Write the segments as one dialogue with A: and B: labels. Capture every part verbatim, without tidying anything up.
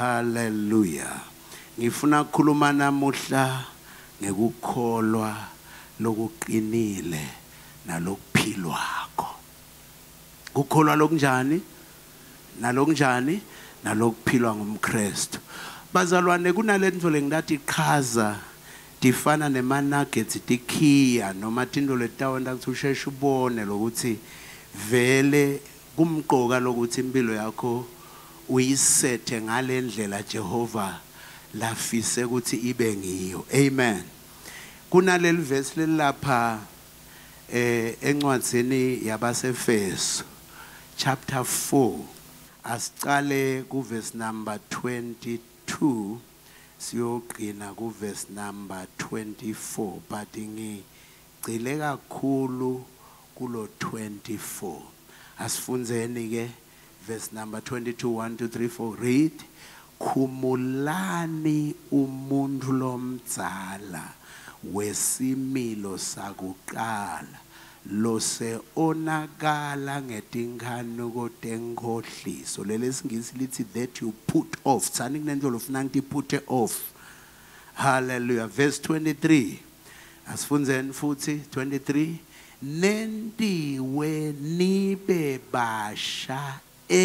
A: Hallelujah. Ngifuna ukukhuluma namuhla ngekukholwa lokuqinile nalokuphilwako. Ukukholwa lokunjani? Nalokunjani? Nalokuphilwa ngumKristu. Bazalwane kunalento lengathi ichaza difana nemanagets dikhiya noma tinto letawenda ukuthi usheshe ubone lokuthi vele kumqoka lokuthi impilo yakho uyisethe ngale ndlela Jehova lafise ukuthi ibe ngiyo. Amen. Kunaleli verse lelapha eh encwadzini yabaseFeso chapter four asicale ku verse number twenty-two siyoqina ku verse number twenty-four but ngicile kakhulu kulo twenty-four. Asifunzeni ke verse number twenty-two, one, two, three, four. Read. Khumulani umuntu lomdzala wesimilo sakuqala lose onakala ngetinkhano tenkhohliso lelesingisi lithi that you put off. Tsani kunento lofuna ngithi put off. Hallelujah. Verse twenty-three. Asifunzeni futhi twenty-three. Nentiwe nibe basha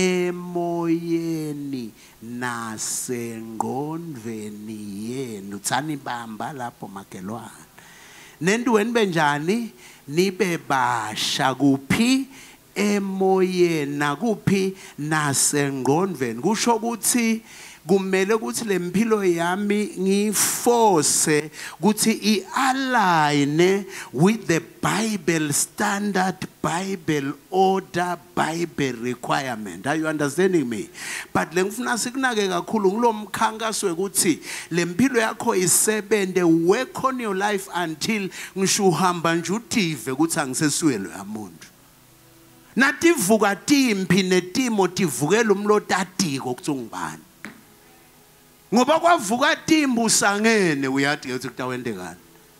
A: emoyeni nasengqondweni yenu. Tsani bamba lapho makelwane. Nentiwe nibe njani? Nibe basha kuphi? Emoyeni nakuphi? Nasengqondweni. Kusho ukuthi kumele ukuthi lempilo yami ngiforce ukuthi i-align with the Bible standard, Bible order, Bible requirement. Are you understanding me? But lengifuna sikunake kakhulu ngilomkhankaso ukuthi lempilo yakho isebende, work on your life until ngisho uhamba nje utive ukuthi angiseswelo yamuntu. Nativuka timpi netimo tivukela umlotatiko kuthi ngubani. Ngoba kwavuka timbu sangene uyathi ukuthi kutawendekani.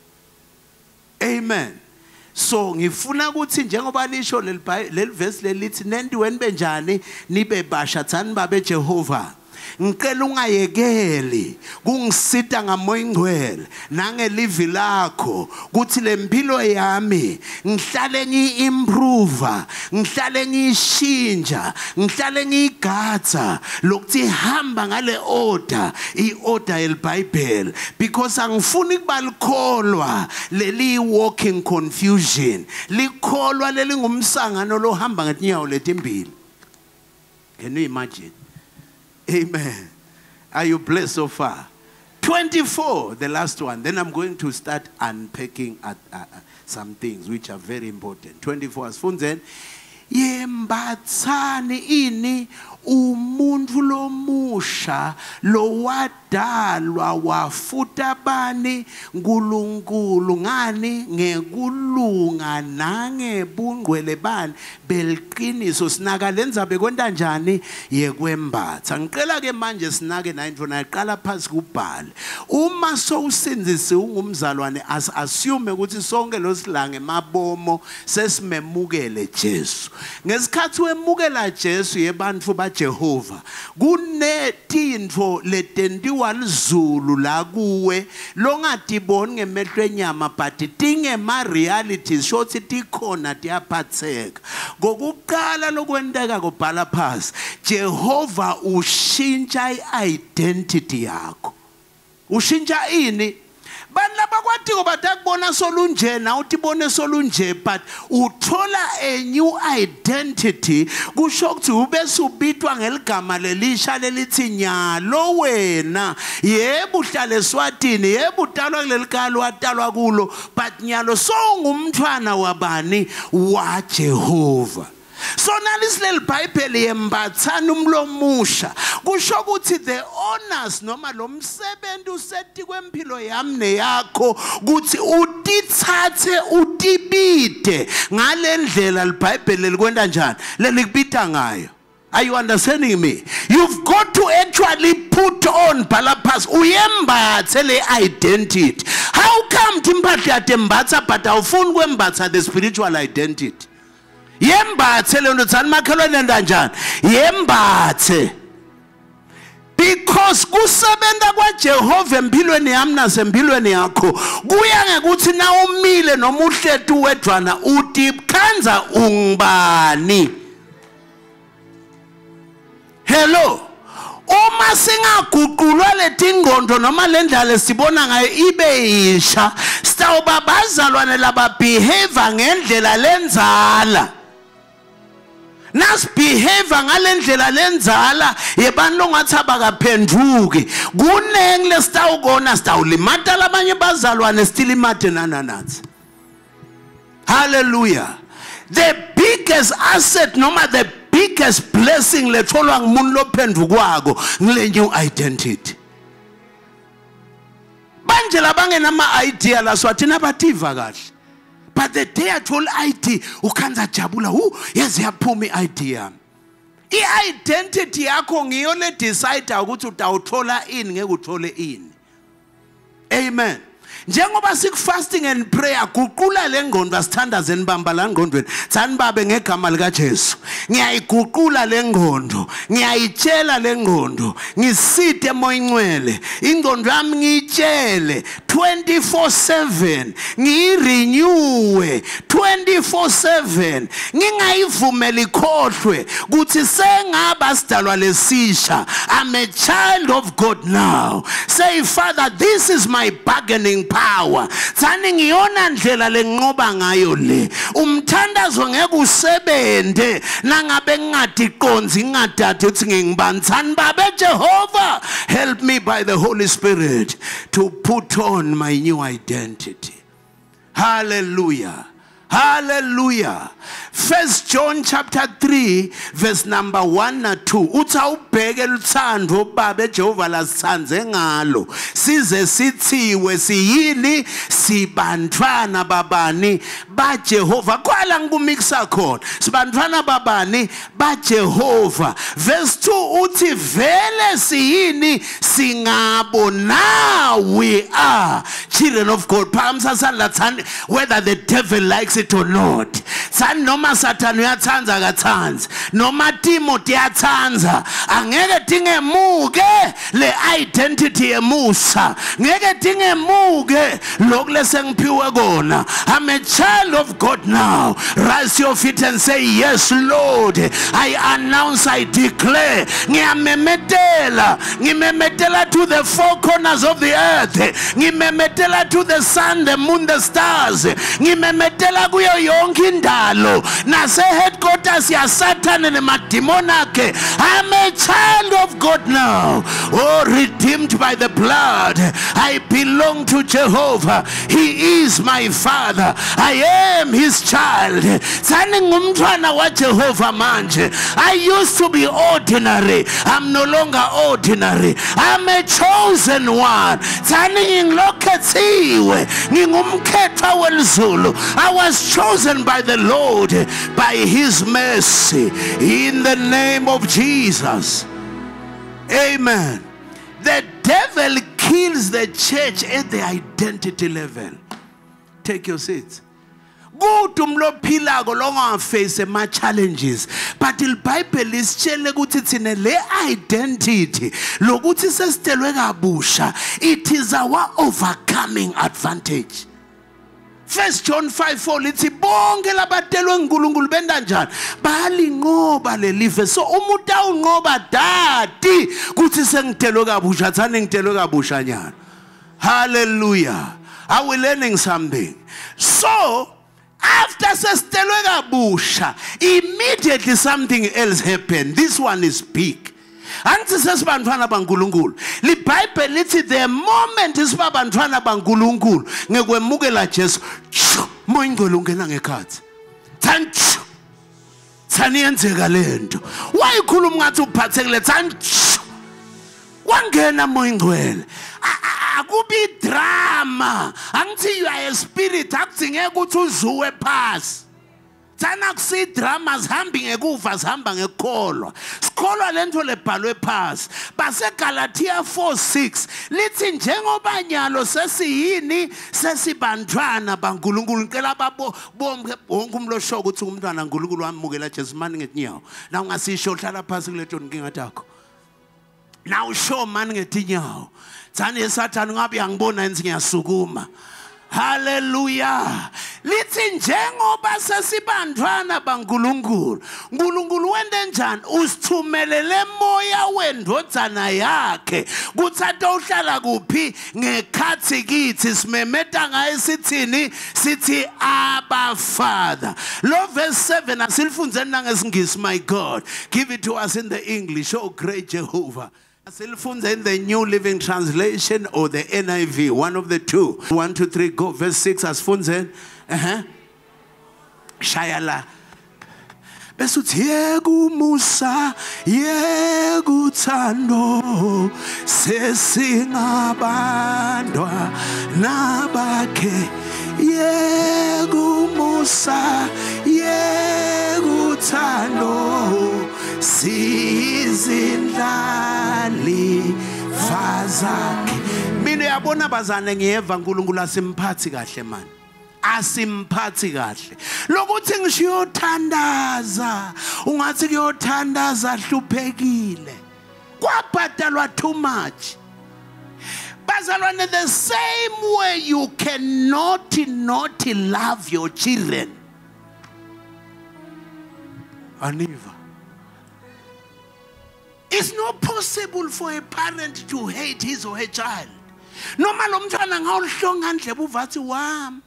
A: Amen. So ngifuna ukuthi njengoba lisho leli verse lelithi nentiwe nibe njani nibe basha tsani babe Jehova. Ngicela ungayekeli kungisita ngamoya ingcwele nangelivi lakho kuthi lempilo yami ngihlale ngiimprove, ngihlale ngiyishintsha, ngihlale ngiyigatsa lokuthi hamba ngale order, i-order yeBhayibheli, because angifuni kuba likholwa leli walking confusion, likholwa leli ngumsangano lohamba ngetinyawo letimbili. Can you imagine? Amen. Are you blessed so far? twenty-four, the last one. Then I'm going to start unpacking at, uh, some things which are very important. twenty-four. Asfunzen. Yembatsani ini umuntu lomusha lo wadalwa wafuta bani nkulunkulu ngani ngekulunga nangebungcwele bani beliqiniso sinaka lenza bekwenta njani yekwembatha. Ngicela ke manje sinake nayinto naqala phansi kubhale uma sowusinzise ungumzalwane as assume ukuthi sonke losilange mabomo sesimemukele Jesu. Ngesikhathi wemukela Jesu yebantfu ba Jehova kunetinto letentiwa lizulu la kuwe longatiboni ngemehlo enyama but tingema realities shothi tikhona tiyaphatheka. Ngokuqala lokwenteka kubhala phasi Jehova ushintsha i-identity yakho. Ushintsha ini? Bantu abakwati kubatakubona solunje na utibone solunje but uthola a new identity kusho ukuthi ube subitwa ngeligama lelisha lelithi nyalo wena yebo uhlala eSwatini yebo utalwa kulelikalo watalwa kulo but nyalo songumntwana wabani wa Jehova. So nalis lel Bible yembatsana umlomusha kusho ukuthi the honors noma lo msebenzi usethi kwempilo yami neyakho kuthi utithathe utibide ngale ndlela leBhayibheli likwenda njani lelikubita ngayo. Are you understanding me? You've got to actually put on balapas uyembathe le identity. How come timpahla yatembatha but awufuni kwembatha the spiritual identity? Yembathe le nto tsani makhelwane ndanjani yembathe because because kusebenta kwaJehova empilweni yami nasempilweni yakho kuya ngekuthi na umile noma uhletu wedwana uthi khanza ungibani. Hello. Uma singaguqulwa letingqondo noma lendlela esibona ngayo ibe yisha sitawuba bazalwane laba behave ngendlela lenzala. Nasibehave ngalendlela lenzala yebani longathi abakaphenduki kunengi lesitawukona sitawulimata labanye bazalwane stilimate nananathi. Hallelujah. The biggest asset noma the biggest blessing letholwa ngumuntu lophendukwako ngile new identity. Banje labangena ama idea la swathina bativa kahle. But the day I told I D ukhanza jabula hu yazi yaphuma i-idea. I-identity yakho ngiyo le decide ukuthi utawuthola ini ngeke uthole ini. Amen. Njengoba siku fasting and prayer guqula lengqondo asithandaze nibamba la ngqondweni tsanbabe ngegama lika Jesu ngiyayiguqula lengqondo ngiyayitshela lengqondo ngiside moyingcwele ingqondo yami ngiyitshele twenty-four seven ngirenew twenty-four seven ngingayivumeli ikhohlwe kuthi sengaba sidalwa lesisha. I'm a child of God now. Say, Father, this is my bargaining power. Tsani ngiyona ndlela lenqoba ngayo le. Umthandazo ngeke usebende nangabe ngadiqonzi ngadade uthi ngingibani. Tsani babe Jehovah, help me by the Holy Spirit to put on my new identity. Hallelujah. Hallelujah. First John chapter three verse number one na two. Utha ubheke luthando babe Jehova lasithandze ngalo. Size sithiwe siyini sibantwana babani ba Jehova. Kwala ngikumixa khona. Sibantwana babani ba Jehova. Verse two uthi vele siyini singabo. Now we are children of God. Whether the devil likes it or not. San noma Satan uyathanza kathanza noma Timothy uyathanza angeke dingemuke le identity emusa ngeke dingemuke lokulese ngiphiwe kona. I'm a child of God now. Rise your feet and say, yes Lord, I announce, I declare. Ngiyamemetela ngimemetela to the four corners of the earth, ngimemetela to the sun, the moon, the stars, ngimemetela kuyo yonke indalo nase headquarters ya Satan nemadimoni akhe. I'm a child of God now. Oh, redeemed by the blood. I belong to Jehovah. He is my Father. I am his child. Tsani ngumntwana wa Jehovah manje. I used to be ordinary. I'm no longer ordinary. I'm a chosen one. Tsani ngilokhethiwe. Ngingumkhetha welizulu. I was chosen by the Lord by his mercy in the name of Jesus. Amen. The devil kills the church at the identity level. Take your seats. Go to mlophila kolonga face ma challenges, but the Bible is chele ukuthi tsine le identity lokuthi sesitelwe kabusha. It is our overcoming advantage. First John five four lithi bonke labadelwe uNkulunkulu benda njani balinqoba lelive. So umuntu awunqoba dadi kuthi sengitelwe kabusha thane ngitelwe kabusha nyana. Hallelujah. Are we learning something? So after sesitelwe kabusha, immediately something else happened. This one is big. Anti sesibantwana baNkulunkulu. Li Bible lithi the moment isibantwana baNkulunkulu ngekwemukela Jesu, moya ingcwele ungena ngekhathi. Thank Thani yenzeka lento. Wayikhuluma ngathi uphathekile thani. Wangena moya ingcwele. Akubi drama. Angithi you are a spirit akudingeka ukuthi uzuwe phansi. Thana kusi drama zihambi ngekufa zihamba ngekholwa. Sikholwa lento lebhalwe phansi. Base Galatia four six lithi njengoba nyalo sesiyini sesibantwana baNkulunkulu. Ngicela babo bonke wonke umlosho ukuthi umntwana kaNkulunkulu wamukela Jesu mani ngetinyawo. Na ungasisho hlala phansi kuleto inkinga yakho. Now show man ngetinyawo. Tsani esathana ngabe angibona enzi ngiyasukuma. Hallelujah. Lithi njengoba sesibandwana baNkulunkulu. Nkulunkulu wende njani usithumelele moya wendodzana yakhe. Kuthi uhlala kuphi ngekhathi kithi simemeta ngaye sithini sithi Abba Father. Lo verse seven asilifundzeni nangesingisi my God. Give it to us in the English. Oh great Jehovah. Asilifunze in the New Living Translation or the N I V, one of the two. One, two, three, go. Verse six asfunze. Uh-huh. Shayala. Besuthi yegu Musa, yegu Tando, sesingabandwa nabake. Yegu Musa, yegu Tando, sizindlali fazake. Mina yabona bazane ngiyeva uNkulunkulu asimphathi kahle man. Asimphathi kahle. Lokuthi ngishiyothandaza, ungathi kuyothandaza hluphekile. Kwabhadalwa too much. Bazalwane, the same way you cannot not love your children. Aniva. It's not possible for a parent to hate his or her child. No man umntwana ngawuhlonga ndlebe uvathi wami.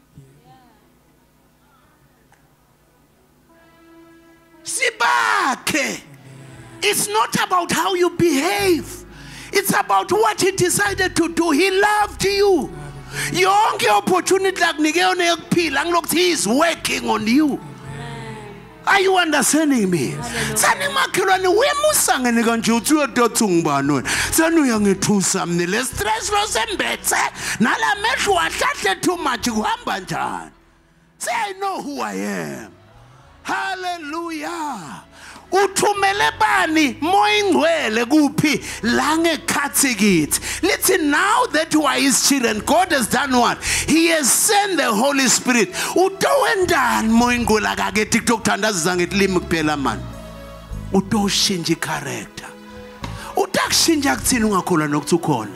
A: Sibake. It's not about how you behave. It's about what he decided to do. He loved you. Yonke opportunity lakunike yona yokuphila ngilokuthi he is working on you. Are you understanding me? Sani makhelwane wemusangene kanje uthi uyototha ngibani wena. Sani uyangithusa mina le stress lo sembethe nala mehlo ahlahle too much kuhamba njani. Say I know who I am. Hallelujah. Uthumele bani moya ingcwele kuphi la ngekhathi kithi. Listen, now that you are his children, God has done what? He has sent the Holy Spirit. Utowendani moya ingcwele akakethi kutokuthandazisa ngetilimi kuphela man. Utoshintsha character. Utakushintsha kuthini ungakholwa nokuthi ukhona.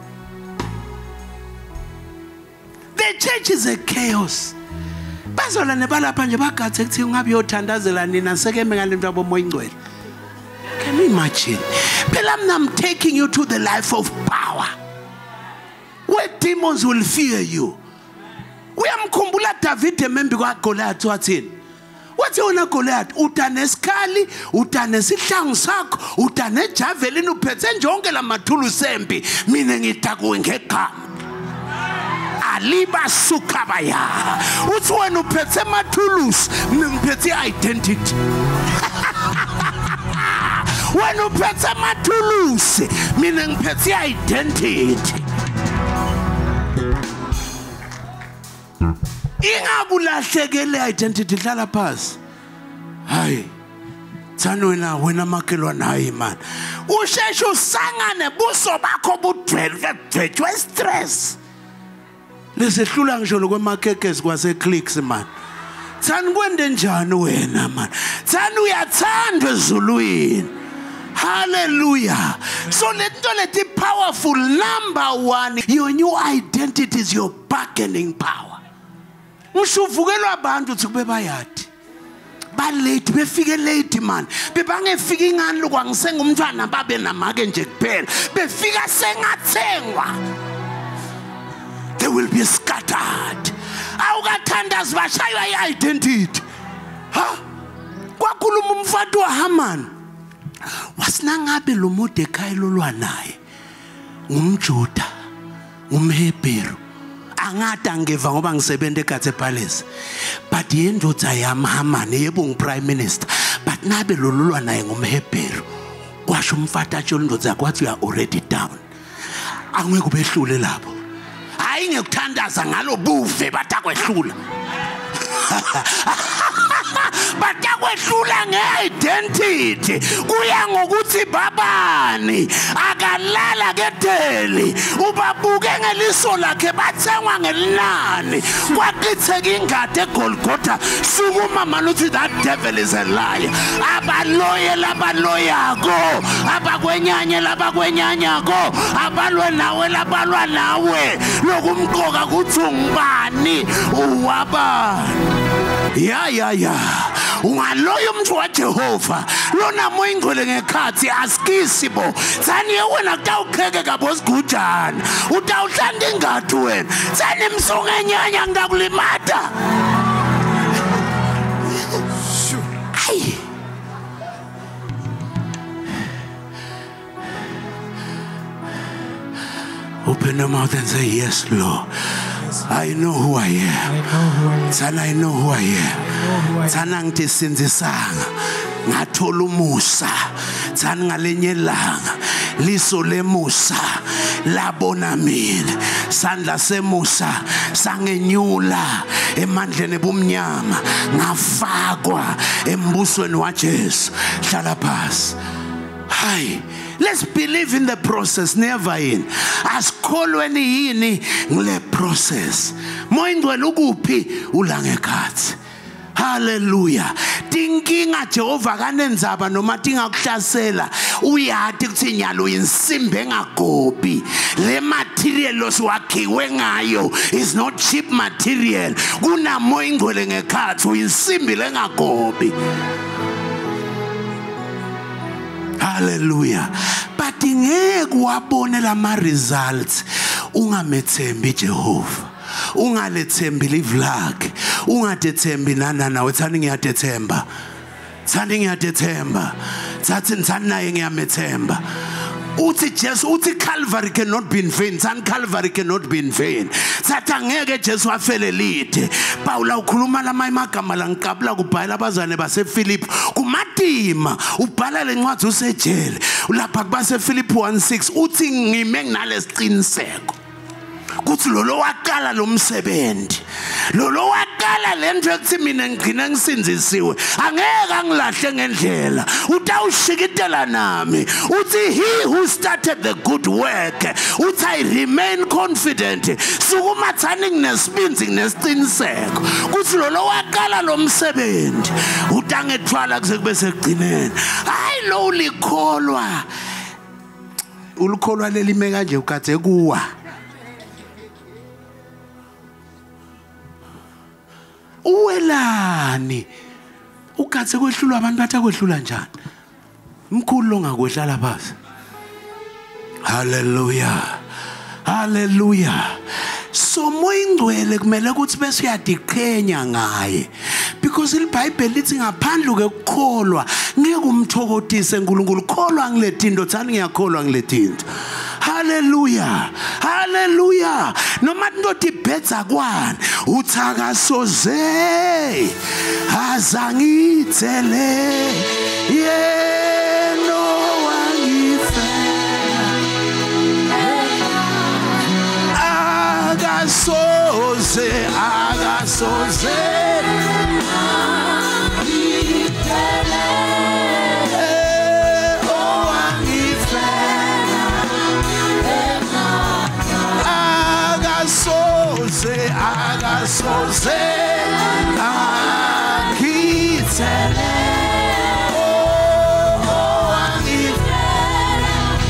A: The church is a chaos. Bazalwane balapha nje bagathe kuthi ungabe uyothandazela nina sekeme ngale mntu abomoya ingcwele. Can you imagine? Phela mina I'm taking you to the life of power, where demons will fear you. Uyamkhumbula David emembi kwaGoliath wathini? Wathi wona Goliath utanesikhali, utanesihlangu sakho, utanejavelini uphethe njonke lamathulu sempi, mina ngita kuwe ngegama. Aliba sukabaya. Uthi wena uphethe amathulusi, mina ngiphethe identity. Wena uphethe amathulusi, mina ngiphethe identity. Ingakulahlekele identity hlala phansi. Hayi. Tsano wena wena makhelwane hayi man. Usheshe usangane buso bakho budwele dwetshwe stress. Lesehlula ngisho lokwemakekezi kwase clicks man. Tsani kwende njani wena man. Tsani uyathandwa ezulwini. Hallelujah. So let let the powerful number one. Your new identity is your bargaining power. Mushuvukelwa abantu uthi kube bayadi. Ba late befike late man. Bebangefika ingani lokwangisengumntwana babe namake nje kuphela. Befika sengathengwa. They will be scattered. Awukathandazi bashaywa i-identity. Ha? Kwakhuluma umfati waHaman. Wasinangabe lo Mordekhai lolwa naye. Ngumjuda, ngumHebheru. Angada ngeva ngoba ngisebenza eGathe Palace. But yendodza yami Haman yebo ngiprime minister. But nabe lolwa naye ngumHebheru. Kwasho umfati atsho indodza yakhe wathi you are already down. Angeke kubehlule lapho. Hayi ngekuthandaza ngalo buve batakwehlula. batakwehlula nge-identity kuya ngokuthi babani akalala keteli ubabuke ngeliso lakhe bathengwa ngelinani kwaqitheka ingadi eGolgotha sukuma manje uthi that devil is a liar abaloye labaloyako abakwenyanye labakwenyanyako abalwe nawe labalwa nawe lokumqoka kuthi ungubani uwabani ya ya ya ungaloyo umuntu waJehova lona moya ingcwele ngekhathi asikisi bo tsani wena kutawukheke kabo sigujana utawuhlanda ingadi wena tsani msongenyanya ngitakulimata open your mouth and say, yes, Lord. I know who I am. Sana I know who I am. Sana ngitisinzisanga. Ngathola umusa. Sana ngalenye ilanga. Liso lemusa. Labona mina. Sandla semusa. Sangenyula. Emandleni ebumnyama. Ngafakwa embusweni waJesu. Hlala phasi. Hi. Let's believe in the process, never in. Asikholweni yini ngile process. Moya ingcwele ukuphi ulangekhathi. Hallelujah. Tinkinga Jehova kanenzaba noma tingakuhlasela uyati kuthi nyalo insimbi engagobi. Le material losiwakhiwe ngayo is not cheap material. Kuna moya ingcwele ngekhathi uyinsimbi lengagobi. Hallelujah. But ingeke wabone lama results ungamethembi Jehova. Ungalethembi live lakhe. Ungadethembi nana nawe thani ngiyadethemba. Thani ngiyadethemba. Thathi thani naye ngiyamethemba. Uthi Jesu uthi Calvary cannot be in vain. Thani Calvary cannot be in vain. Thathi angeke Jesu afele lide. Paula ukhuluma lama imagama la ngikabula kubhala abazane base Philip kumatima ubhala lencwadi usejele lapha kubase Philip one six uthi ngime nginalesiqiniseko kuthi lo lowaqala lo msebenzi lo lowaqala lento ekuthi mina ngigcina ngisinzisiwe angeke angilahle ngendlela utawushikitela nami uthi he who started the good work uthi I remain confident sukuma thani nginesibinzi nginesiqiniseko kuthi lo lowaqala lo msebenzi utangethwala kuze kube sekugcineni hayi lo ulikholwa ulikholwa lelime kanje ukathe kuwa uwelani ukathe kwehlulwa abantu bathi akwehlula njani mkhulu longakwehla phansi hallelujah hallelujah so moya ingcwele kumele ukuthi bese uyadiqhenya ngaye because iBhayibheli lithi ngaphandle kokukholwa ngeke umthokotise uNkulunkulu kholwa ngilethinto thani ngiyakholwa ngilethinto hallelujah hallelujah noma indoda ibhetha kwani uthakasoze azangithele yeno wangifela agasoze agasoze agasoze angithele oh angithele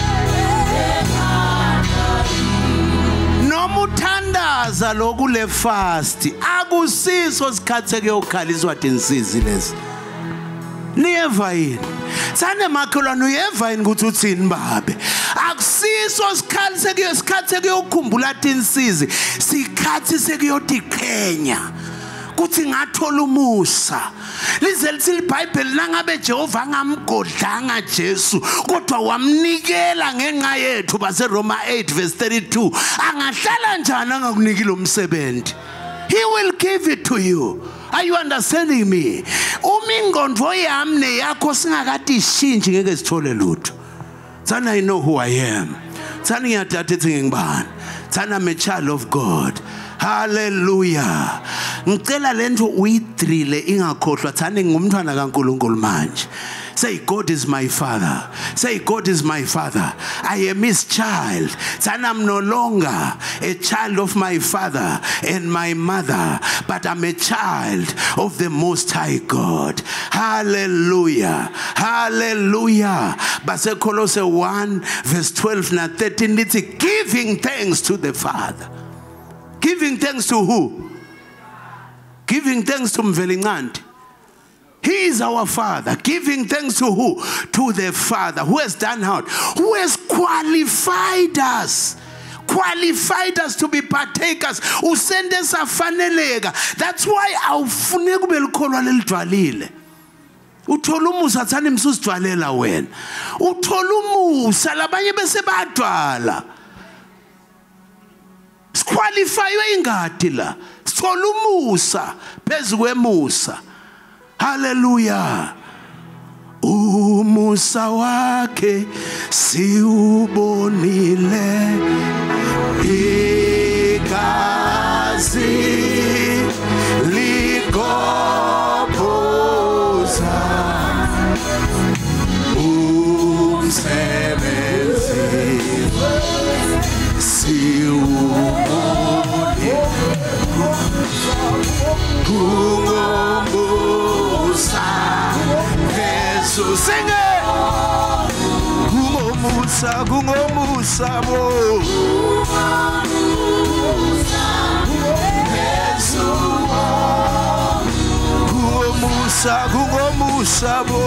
A: noma uthandaza lokule fast akusiso sikhatheke yokukhaliswa densizi lezi niyeva yini sane makholwane uyeva yini ukuthi uthini babe akusiso sikhathi sekuyo sikhathi sekuyokukhumbula tinsizi sikhathi sekuyotiqhenya kuthi ngathola umusa lize lithi iBhayibheli nangabe Jehova ngamgodlanga Jesu kodwa wamnikela ngenxa yethu base Roma eight verse thirty-two angahlala njani angakunikile umsebenzi he will give it to you. Are you understanding me? Umingondvo yami neyakho singakade ishintshe ngeke sithole lutho. Thana I know who I am. Thana ngiyathatha ethi ngingibani. Thana I'm a child of God. Hallelujah. ngicela lento uyidrile ingakhohlwa thani ngumntwana kaNkulunkulu manje. Say, God is my father. Say, God is my father. I am his child. And I'm no longer a child of my father and my mother, but I'm a child of the Most High God. Hallelujah. Hallelujah. But Colossians one, verse twelve and thirteen, it's giving thanks to the Father. Giving thanks to who? Giving thanks to Mvelingandi. He is our Father. Giving thanks to who? To the Father. Who has done how? Who has qualified us. Qualified us to be partakers. Usende safanelega. That's why awufune kube likholwa lelidvalile. Uthola umusa thani msusidvalela wena. Uthola umusa labanye bese badvala. Siqualifywe ingadi la. Sithola umusa phezu kwemusa. Hallelujah. Umusa wake siubonile igazi ligopoza umsebenzi siubonile sing it. Kungomusa, kungomusa bo. Kungomusa, kungomusa bo.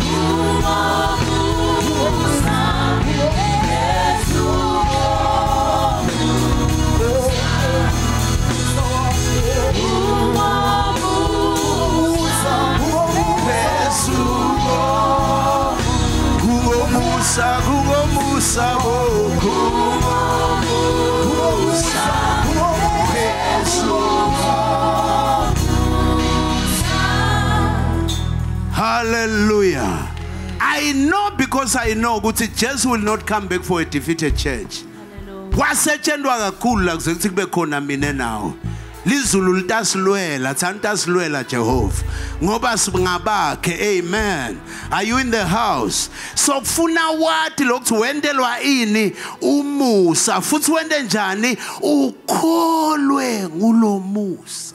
A: Hallelujah. I know because I know that Jesus will not come back for a defeated church. Wasetshenzwa kakhulu la kuze kube khona mina nawe. Lizulu litasilwela, tsantasilwela Jehovah. Ngoba singabakhe, amen. Are you in the house? So kufuna wathi lokhu wendelwa ini umusa, futhi wende njani ukholwe ngulomusa.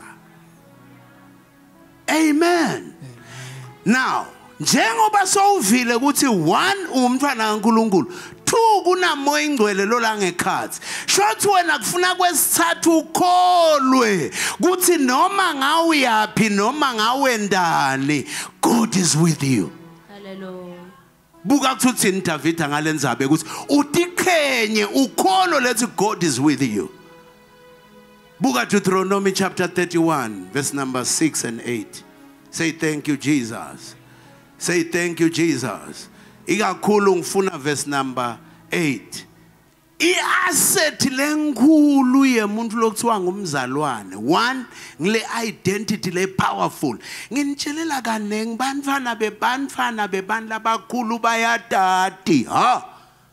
A: Amen. Now, njengoba sowuvile ukuthi one umntwana kaNkulunkulu, two kunamoya ingcwele lo la ngekhathi. Shothi wena kufuna kwesithathu ukholwe ukuthi noma ngawe yaphi noma ngawendani, God is with you.
B: Hallelujah.
A: Buka kuthi David ngalenzabe ukuthi utikhenye ukholo lethi God is with you. Buka Deuteronomy chapter thirty-one verse number six and eight. Say thank you Jesus. Say thank you Jesus. Ikakhulu ngifuna verse number eight. I-asset lenkulu yemuntu lokuthiwa ngumzalwane. One, ngile identity le powerful. Nginitshelela kanengi bantwana bebantwana bebantu abakhulu bayadadi. Ha?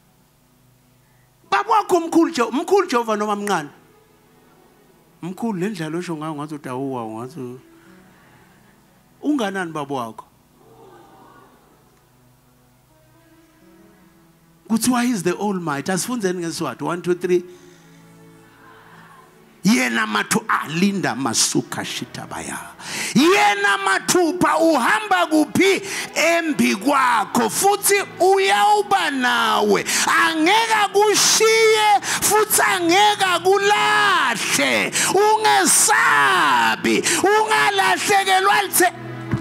A: Baba wakho umkhulu Jehova, umkhulu Jehova noma mncane? Umkhulu lendlela osho ngayo ngathi utawuwa ngathi unganani baba wakho? Kuthiwa is the Almighty. Asifunzeni ngesizathu one two three. Yena mathu alinda masuka shitabaya. Yena mathupa uhamba kuphi embi kwakho futhi uyawuba nawe. Angeka kushiye futhi angeka kulahle. Ungesabi, ungalahlekelwa lithe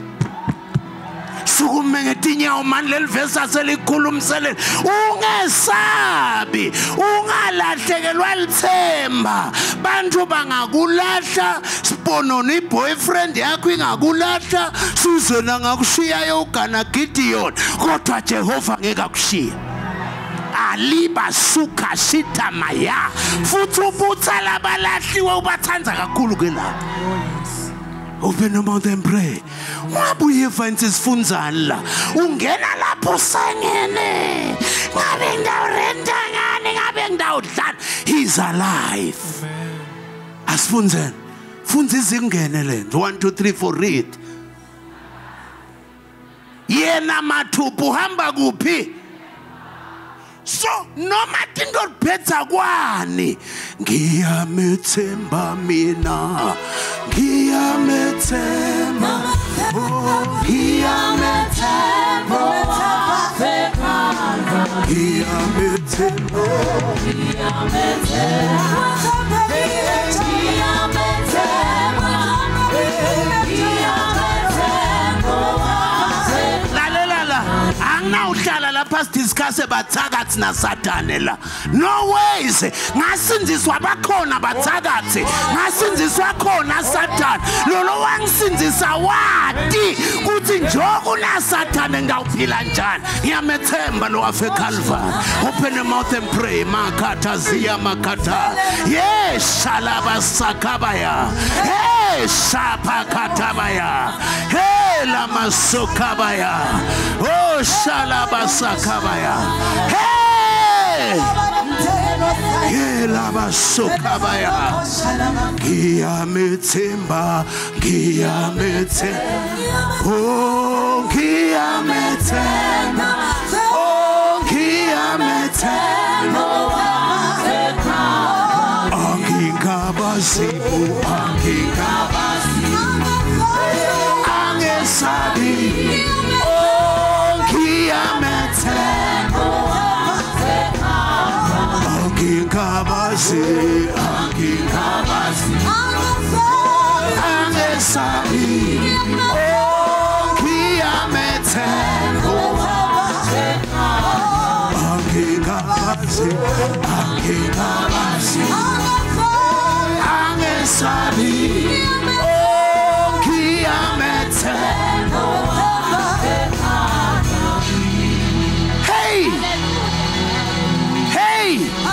A: sukume ngetinyawo manje lelivesa selikhulumseleni. Ungesabi, ungalahlekelwa lithemba. Bantu bangakulahla, sibonona iboyfriend yakho ingakulahla, Susan ngakushiya yogana Gideon, kodwa Jehova ngeke akushiye. Aliba suka shita maya. Futhi ubutha labalahliwe ubathanza kakhulu ke la. Open your mouth and pray. Wabuye fancy sifunzani la. Ungena lapho sangene. Ngabe ngawurenda ngani, ngabe ngawudlala. He's alive. Asifunzeni. Funza izingene lento. one two three four read. Yena mathupha uhamba kuphi? So noma tinto phetha kwani ngiyamethemba mina ngiyamethemba oh ngiyamethemba ngiyamethemba Now uhlala lapha sidiscuss abathakathi naSathane la. No ways. Ngasinziswa bakhona abathakathi. Ngasinziswa khona Sathane. Lolo wangisinzisa wati kuthi njoku naSathane ngawuphila njani. Ngiyamethemba lo wafe Calvary. Open your mouth and pray. Makata ziya makata. Yes, shalaba sakabaya. Hey, shapa katabaya. Hey, lama sokabaya. Oh, Shalabasakabaya. Hey! Hey, Labasokabaya. Giametemba, Giametemba. Oh, Giametemba. Oh, Giametemba. Angikabasi, Angikabasi. Angesabi. Angikabasi, angikabasi, angesabi, ngiyamethemba, angikabasi, angikabasi, angesabi, ngiyamethemba. Hey! Hey!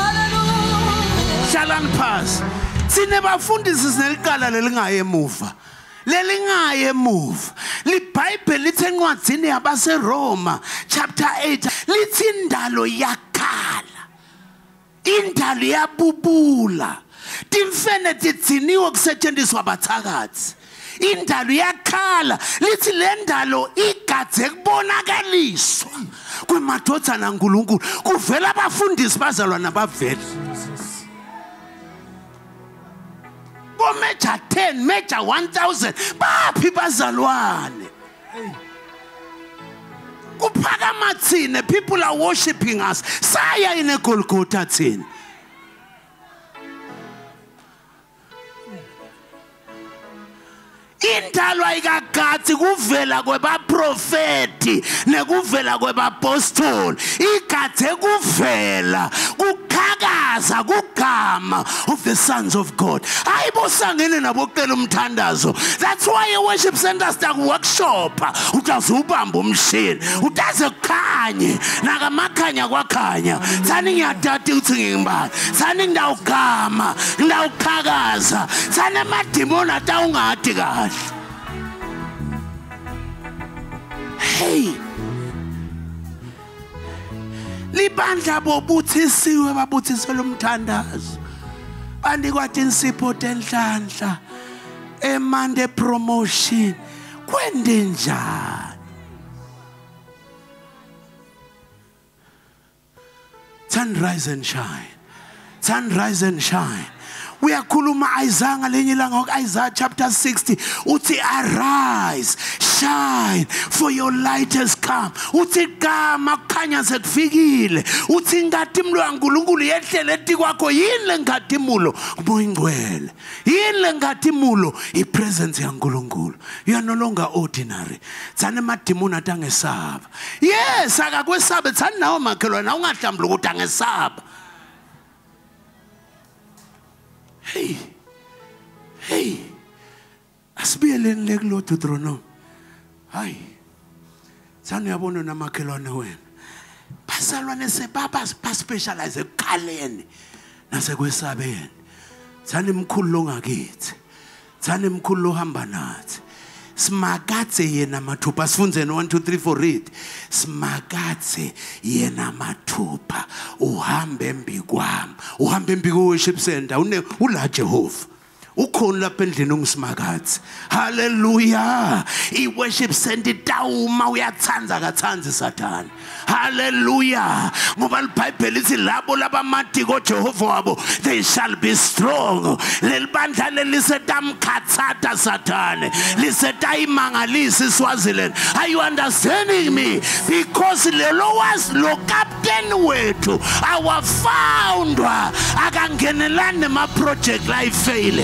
A: Shalan pass. Sine bafundisi sinelikala lelingaye emuva. Lelingaye emuva. LiBhayibheli lithi encwadini yabaseRoma chapter eight lithi indalo yakhala. Indalo yabubula. Timfene titsiniwe kusetshenziswa abathakathi. Indalo yakhala lithi lendalo igadze kubonakaliswa kwemadodana kaNkulunkulu kuvela abafundisi bazalwa nabaveli bo measure ten measure one thousand baphi bazalwane kuphakama thina people are worshiping us saya in eGolgotha thina indalo ayikagathi kuvela kwebaprofeti nekuvela kwebapostoli igathe kuvela kukhakaza kugama of the sons of God ayibosangene nabocela umthandazo. That's why a worship center start workshop utaze ubamba umshini utaze kukhanye nakamakhanya kwakhanya thani ngiyadada uthi ngingibani thani ngidawugama ngidawukhakaza thani amadimoni atawungathi kahle. Hey, libandla bobuthisiwe babuthisela umthandazo bandi kwathi insipho tenhlanhla emande promotion kwende njani sunrise and shine sunrise and shine. Uyakhuluma Isaiah ngalenye ilanga Isaiah chapter sixty uthi arise shine for your light has come uthi gama kukhanya sekufikile uthi ngathi imlo kaNkulunkulu yehlele ethi kwakho yini lengathi mulo ubuyingcwele yini lengathi mulo ipresence yaNkulunkulu. You are no longer ordinary. Tsane madimoni atangesaba. Yes akakwesaba tsane nawo makhelwana ungahlambula ukuthi angesaba. Hey, hey, asibiyeleni lekulo Deuteronomy. Hayi, tsane yabona namakhelwane wena. Basalwane sebaba baspecialize ekukhaleni nasekwesabeni. Tsane mkhulu longakithi. Tsane mkhulu lohamba nathi. Smakatse yena mathupha sifunzeni one two three four read. Smakatse yena mathupha uhambe embi kwami uhambe embi ku worship center une ula Jehova ukhona lapha endlini ungisimakathi. Hallelujah. I-worship center itawuma uyathanza kathanzi Satan. Hallelujah. Ngoba iBhayibheli lithi labo labamatiko Jehova wabo they shall be strong. Lelibandla lelisetamkhatsata Satan. Lisetayimangalisi Swaziland. Are you understanding me? Because lelo was lo captain wethu our founder akangenelane ma project la ifile.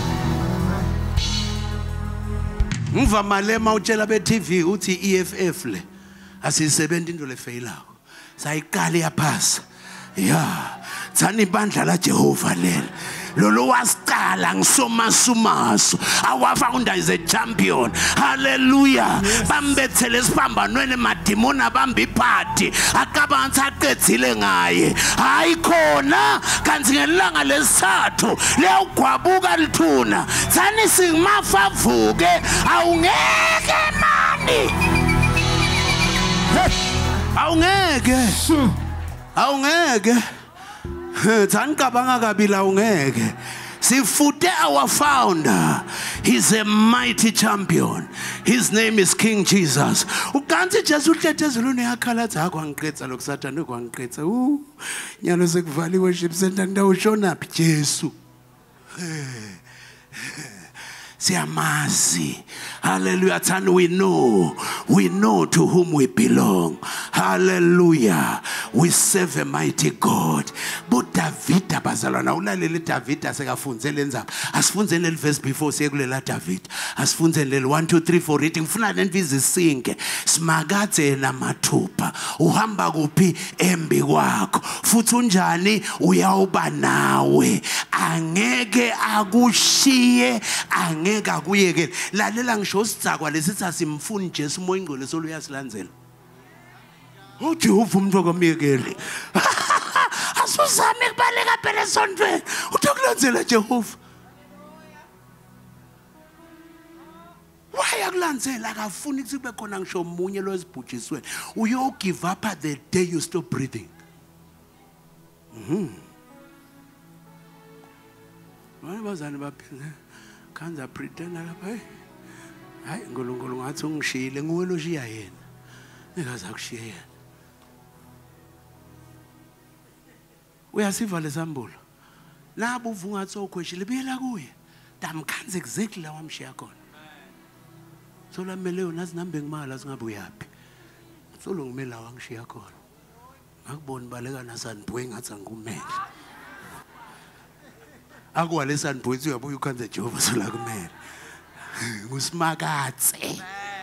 A: Ngiva malema utshela be T V uthi E F F le asisebenza into le failako sayiqala yaphasa ya thani ibandla la Jehova leli lolo wasicala ngisomasumaso our founder is a champion. Hallelujah. Bambethele siphambanweni madimoni abamba iphathi akabantu aqedzile ngaye hayi khona kanti ngelanga lesithathu leyogwabuka lithuna thani singimafavuke awungeke mani awungeke awungeke thani kabanga kabila awungeke sifute our founder. He's a mighty champion. His name is King Jesus. Ukanti Jesu uhlethezulu neyakhala zakho angiqedza lokusathana kwangiqedza u nyalo sekuvali worship center ngidawushona phi Jesu. Siyamazi. Hallelujah. And we know, we know to whom we belong. Hallelujah. We serve a mighty God. But David abazalwana ulalele David asekafunzele nzaba. Asifunzele le verse before sekulela David. Asifunzele one two three four reading funa nenvizi sinke. Smakathe namathupa. Uhamba kuphi embi kwakho. Futhi unjani uyawuba nawe. Angeke akushiye, angeke akuyekele. Lalela ngisho sitsakwa lesithi asimfuni Jesu moya ingcwele solo uyasilandzela. Oh Jehova umuntu akamyekele. Asuzame kubaleka phela esontweni. Utokulandzela Jehova. Why akulandzela akafuni ukuthi kube khona ngisho umunye lo esibhujisweni. Uyo give up at the day you stop breathing. Mhm. Why bazana baphila? Kanza pretend lapha. Hayi ngolongolo ngathi ungishile nguwe lo shiya yena. Ngikaza kushiya yena. Uyasiva lesambulo. Labo uvungathi okhweshile biyela kuye. Damkhanze exactly la wamshiya khona. So la meleo nazi nambe ngimala singabe uyapi. So lo ngimela wangishiya khona. Ngakubona baleka nasanibwe ngathi angumele. Akwale sanibwe uyabuya ukhanze Jehova so la kumele. Ngusimakatse.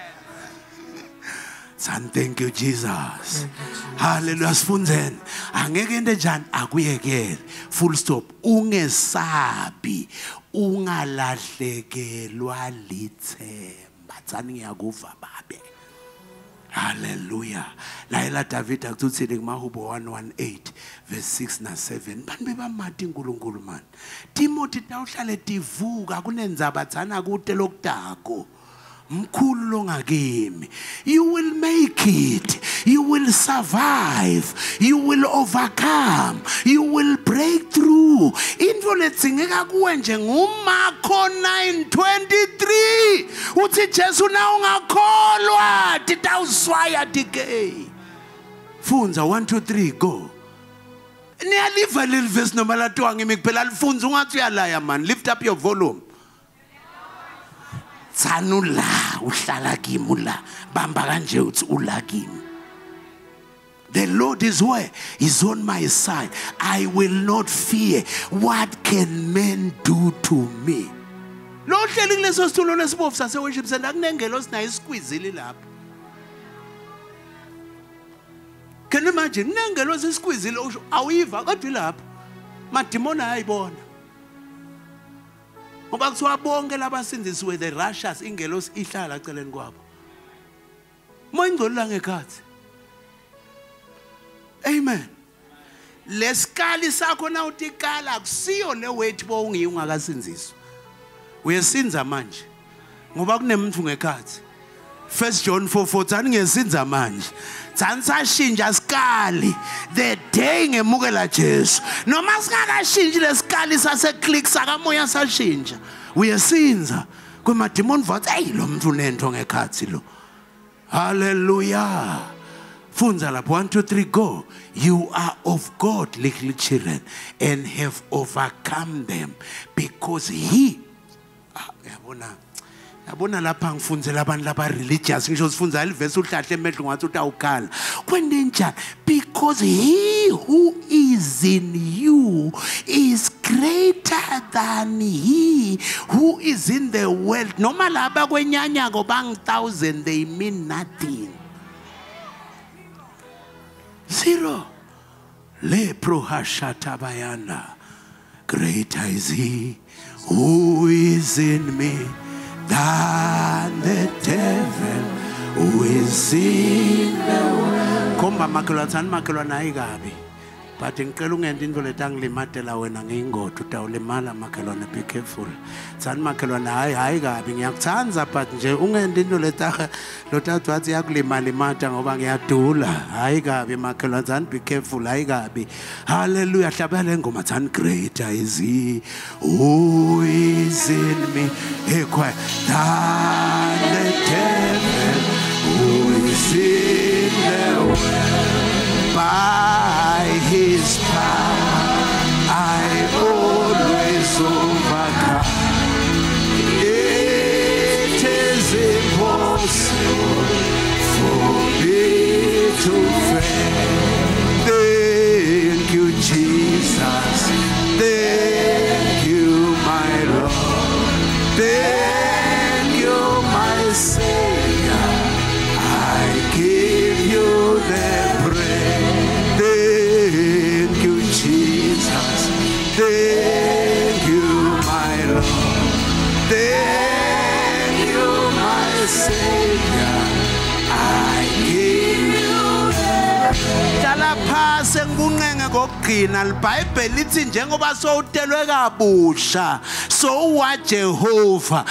A: San thank you Jesus. Hallelujah. Sifunzeni angeke into njani akuyekele. Full stop. Ungesabi, ungalahlekelwa lithemba. Tsani ngiyakuva babe. Hallelujah. Laila David akuthini kumahubo one eighteen verse six na seven. Bantu bamati uNkulunkulu man. Timothy tawuhlale tivuka kunenzaba tsana kude lokudako. Mkhulu longakimi. You will make it. You will survive. You will overcome. You will break through. Into letsingeka kuwe nje nguMakho nine twenty-three. Uthi Jesu na ungakholwa titawuswaya decay. Funza one two three go. Niyaliva little verse noma latwa ngimi kuphela lifunza ungathi uyalaya man. Lift up your volume. Tsanula uhlala kimi la bamba kanje uthi ula kimi. The Lord is where? Is on my side. I will not fear. What can men do to me? Lo hleli kuleso situlo lesibofu sase worship center akunengelo sinayo isikwizile lapha. Can you imagine? Nengelo sisikwizile awuyiva kodwa lapha. Madimoni ayibona. Ngoba kuthiwa bonke labasindisiwe the Russians ingelosi ihlala eceleni kwabo. Moya ingcwele la ngekhathi. Amen. Lesikali sakho na utikala akusiyo le weight bo ungiyi ungakasinziswa. Uyesinza manje. Ngoba kunemuntu ngekhathi. First John four four tsani ngesinza manje. Tsani sashinja sikali the day ngemukela Jesu. Noma singakashinji lesikali isikhali sase-click sakamoya sashintsha uyesinza kwemademon voice hey lo muntu unento ngekhathi lo hallelujah funza lapho one two three go you are of God little children and have overcome them because he yabona yabona lapha ngifundzela abantu laba religious ngisho sifunza ilivesi uhlahle emehlo ngathi utawukhala kwenenjani because he who is in you is greater than he who is in the world noma laba kwenyanya ko bang thousand they mean nothing zero le prohashata bayana greater is he who is in me than the devil who is in the world. Komba makelwa tsani makelwa na igabi. But ngicela ungende into letangilimatela wena ngeingodo utawulimala makelwane be careful. Tsani makelwane hayi hayi kabi ngiyakuthanza but nje ungende into leta lotathu athi yakulimala imata ngoba ngiyadula. Hayi kabi makelwane tsani be careful hayi kabi. Hallelujah hlabela ngoma tsani greater is he who is in me. Hey quiet. Than the devil who is in the world. By his power, I always overcome. It is impossible for me to fail. Thank you, Jesus. Thank you, my Lord. Thank you, my Savior. I give you the thank you, my Lord. Thank you, my Savior. I give you the Dala phase ngibunqenge kokugcina iBhayibheli lithi njengoba sowutelwe kabusha so wa Jehova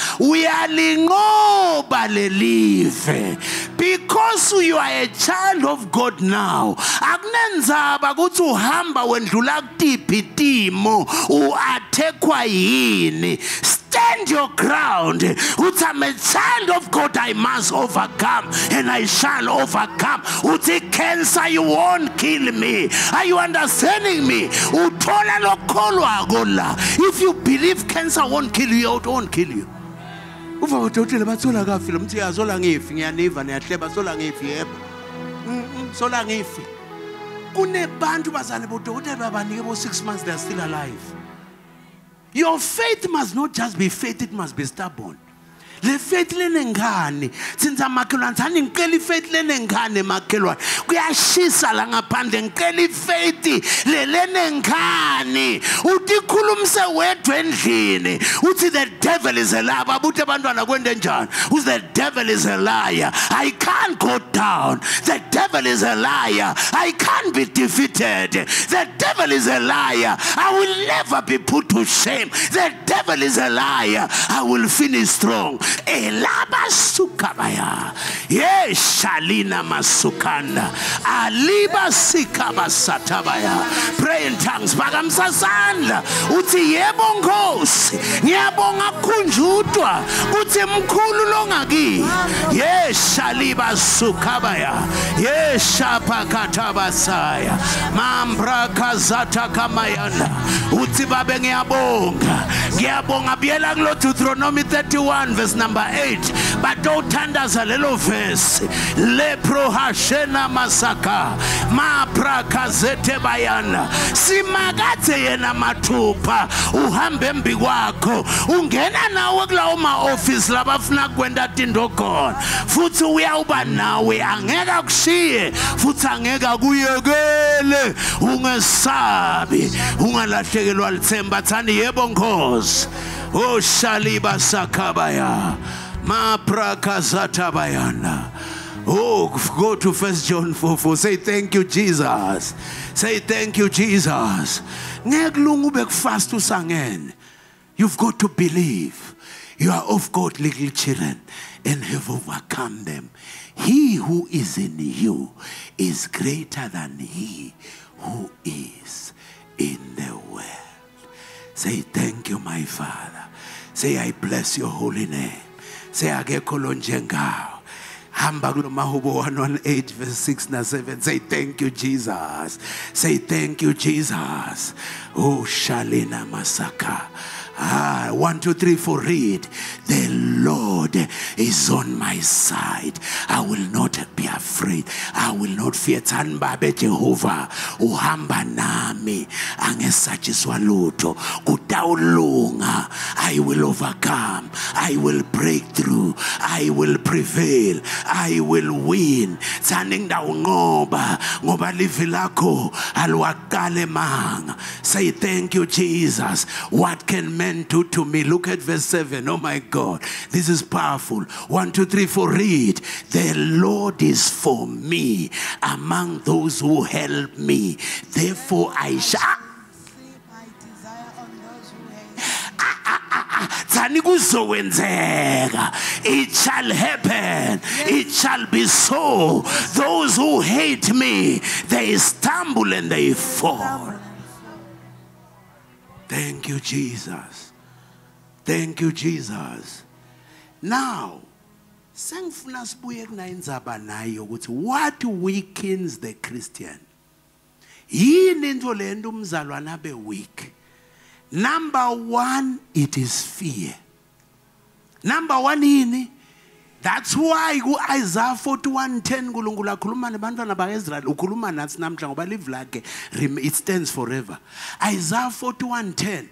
A: uyalinqoba lelive because you are a child of God now akunenzaba ukuthi uhamba wendlula kutiphi timo uathekwa yini stand your ground uthi I'm a child of God I must overcome and I shall overcome uthi cancer you won't kill me are you understanding me uthola lokholwako la if you believe cancer won't kill you it won't kill you uva udokotela bathola kafile umthi yazola ngifi ngiyaniva niyahleba sola ngifi yebo sola ngifi kunebantu bazali bodokotela babanike bo six months they are still alive. Your faith must not just be faith, it must be stubborn. Le faith lenengane since amakhelwane thani ngicela ifaith lenengane makhelwane kuyashisa la ngaphandle ngicela ifaith le lenengane uthi khulumise wedwa endlini uthi the devil is a liar babuthi abantwana kwende njani uthi the devil is a liar I can't go down the devil is a liar I can't be defeated the devil is a liar I will never be put to shame the devil is a liar I will finish strong. Elaba sukabaya ye shalina masukanda aliba sikaba satabaya pray in tongues bakamsasandla uthi yebo nkosi ngiyabonga khunjutwa uthi mkhulu longaki ye shaliba sukabaya ye shapa katabasaya mambra kazata kamayana uthi babe ngiyabonga ngiyabonga biyela kulo Deuteronomy thirty-one verse number eight but don't tandaza lelo verse le prohashena masaka ma prakazete bayana simakathe yena mathupha uhambe embi kwakho ungena nawe kulawo ma office labafuna kwenda tindo khona futhi uyawuba nawe angeka kushiye futhi angeka kuyekele ungesabi ungalahlekelwa lithemba thani yebo nkosi. Oh shaliba sakabaya ma prakazata bayana. Oh, go to First John four four. Say thank you, Jesus. Say thank you, Jesus. Fast to sangen. You've got to believe. You are of God, little children, and have overcome them. He who is in you is greater than he who is in the world. Say, thank you, my Father. Say, I bless your holy name. Say, akekho lo njengawe. Hamba kulo Mahubo one one eight verse six na seven. Say, thank you, Jesus. Say, thank you, Jesus. Oh, Shalina Masaka. Ah, one, two, three, four, read. The Lord is on my side. I will not be afraid. I will not fear. Tanbabe Jehovah. Uhamba nami. Angesachiswa lutho. Kutawulunga. I will overcome. I will break through. I will prevail. I will win. Tsaning daw ngoba. Ngoba livi lakho alwakale mang. Say, thank you, Jesus. What can men do to me? Look at verse seven. Oh my God, this is powerful. One, two, three, four, read. The Lord is for me among those who help me. Therefore I shall. It shall happen. It shall be so. Those who hate me, they stumble and they fall. Thank you, Jesus. Thank you, Jesus. Now, what weakens the Christian? Weak. Number one, it is fear. Number one, that's why Isaiah forty-one ten it stands forever. Isaiah forty-one ten.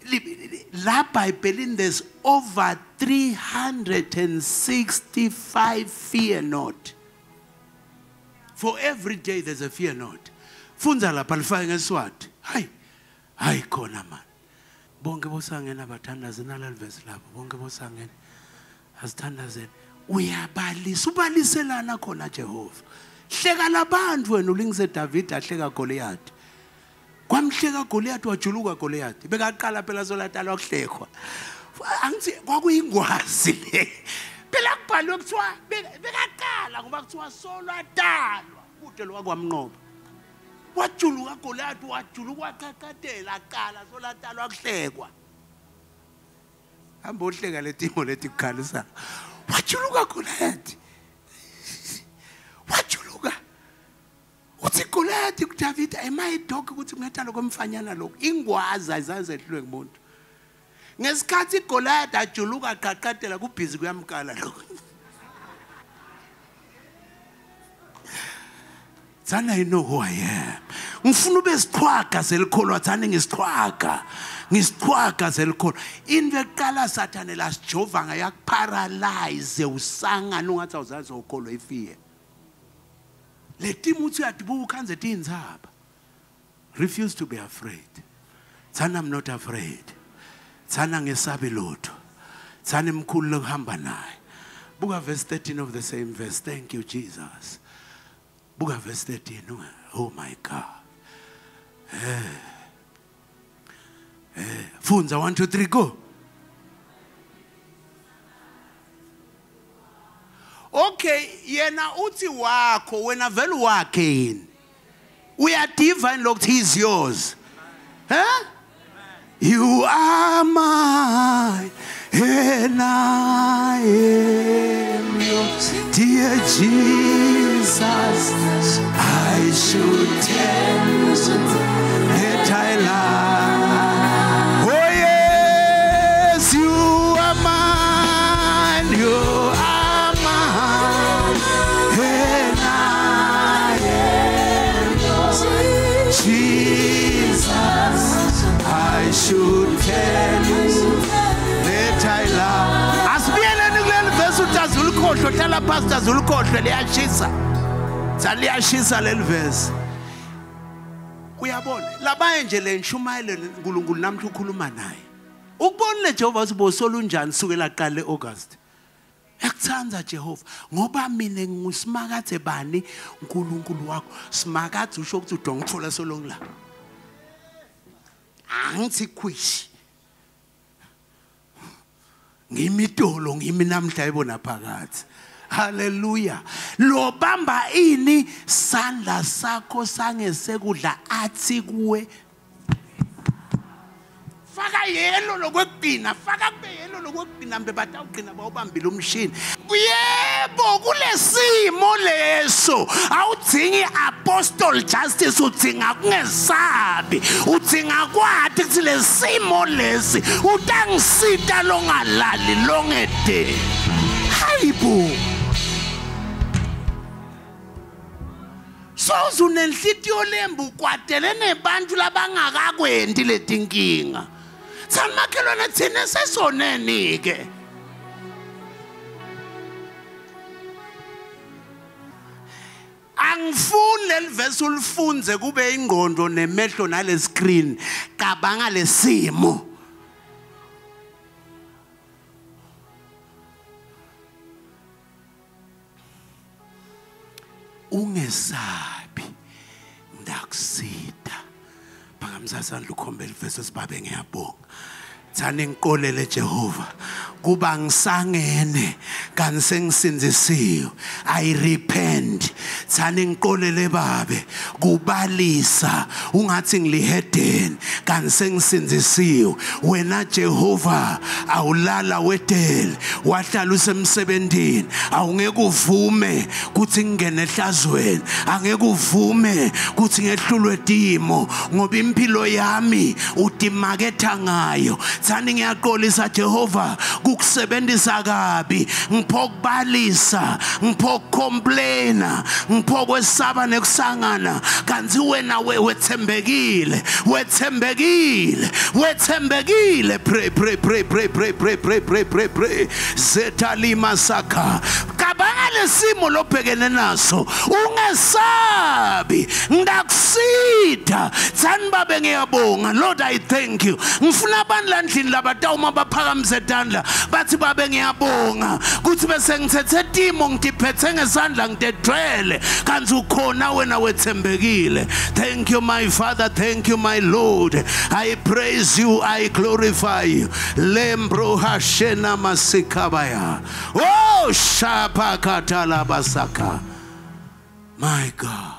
A: There's over three hundred sixty-five fear not. For every day there's a fear not. Funzala palfanga swat. Hi. Hi kona man. Bonke bosangena bathandaze nalal verse lapho. Bonke bosangena asithandaze. Uyabalisa ubaliselana khona Jehova. Hleka labantu wena ulingise David ahleka Goliath. Kwamhleka Goliath wajuluka Goliath. Bekaqala phela solatala wakuhlekwa. Angithi kwakuyingwazi le. Phela kubhalwe kuthiwa bekaqala ngoba kuthiwa solatalwa kude lo kwamnqoba. Wajuluka Goliath wajuluka waqaqatela aqala solatalwa wakuhlekwa. Hamba ohleka letimo lethi kukhalisa. Wajuluka Goliath. Wajuluka. Uthi Goliath kuDavid emayidoka ukuthi kungathalo komfanyana lokho. Ingwazi ayizaze ehlulwe ngumuntu. Ngesikhathi Goliath ajuluka aqaqatela kubhizi kuyamkala lokho. Tsana I know who I am. Ngifuna ube siqhwaga selikholwa tsana ngisixhwaga. Ngisixhwaga selikholwa. Into eqala Satan lasijova ngayakuparalyze usangana ungathi awuzazi ukholwa ifear. Le timu uthi uyadibuka kanze tinzaba. Refuse to be afraid. Tsana I'm not afraid. Tsana ngesabi lutho. Tsana emkhulu lokuhamba naye. Buka verse thirteen of the same verse. Thank you, Jesus. Buka verse thirteen. Oh my God. Eh. Eh. Funza, one, two, three, go. Okay, yena uthi wako wena vele wakhe yini. We are divine locked, he is yours. Huh? You are mine and I am yours. Dear Jesus, I should tell you that I love. Oh yes, you are mine, you are mine, and I am yours. Jesus, I should tell you that I love. As bien le verso tazulukhohlwe tala pastor zulukhohlwe liyashisa. Zaliyashisa le verse. Uyabona labaye nje le nshumayelo uNkulunkulu namhla ukhuluma naye. Ukubonile Jehova usibosola unjani sukela qale August. Yakuthanza Jehova ngoba mina ngusimakathe bani uNkulunkulu wakho. Simakathe usho ukuthi udongithola solongla. Angithi kwishi. Ngimitolo ngimi namhla ibona phakathi. Hallelujah. Lo bamba ini sandla sakho sangesekudla athi kuwe. faka yelo lokwegcina faka kube yelo lokwegcina mbe batawugcina bawubambile umshini yebo kulesimo leso awudzingi apostle justice udzinga kungesabi udzinga kwathi kuthi lesimo lesi utangisita longalali longede hayibo so unenhlitiyo lembu kwatele nebantu labangakakwendi letinkinga samakhelwane thina sesoneni ke angifuni lelivesi ulifunze kube ingqondo nemehlo nale screen cabanga lesimo ungesabi ndakusida phakamsasandla ukhombe livesi sibabe ngiyabonga thana inkolele Jehova kuba ngisangene kanti sengisinzisiwe I repent thana inkolele babe kubalisa ungathi ngilihedeni kanti sengisinzisiwe wena Jehova awulala wedele wahlala usemsebentini awungeke uvume kuthi ngene ehlazweni angeke uvume kuthi ngehlulwe dimo ngoba impilo yami udimaketha ngayo thani ngiyaqolisa Jehova kukusebenzisa kabi ngiphokubalisa ngiphokucomplaina ngiphokwesaba nekusangana kanti wena wethembekile wethembekile wethembekile pray pray pray pray pray pray pray pray pray pray zetalima saka kabanga lesimo lobhekene naso ungesabi ndakusida thani babe ngiyabonga Lord I thank you ngifuna abantu landlini labatawuma baphakamise tandla bathi babe ngiyabonga kuthi bese ngithethe timo ngidiphethe ngesandla ngidedwele kanti ukhona wena wethembekile thank you my Father thank you my Lord I praise you I glorify you lembro hashena masikabaya oh shapa katala basaka my God